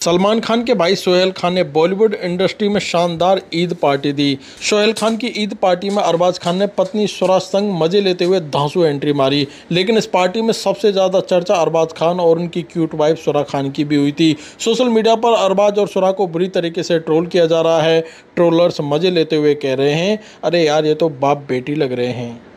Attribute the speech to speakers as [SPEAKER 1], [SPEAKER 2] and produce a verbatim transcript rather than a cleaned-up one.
[SPEAKER 1] सलमान खान के भाई सोहेल खान ने बॉलीवुड इंडस्ट्री में शानदार ईद पार्टी दी। सोहेल खान की ईद पार्टी में अरबाज खान ने पत्नी स्वरा संग मजे लेते हुए धांसू एंट्री मारी। लेकिन इस पार्टी में सबसे ज़्यादा चर्चा अरबाज खान और उनकी क्यूट वाइफ स्वरा खान की भी हुई थी। सोशल मीडिया पर अरबाज और स्वरा को बुरी तरीके से ट्रोल किया जा रहा है। ट्रोलर्स मजे लेते हुए कह रहे हैं, अरे यार ये तो बाप बेटी लग रहे हैं।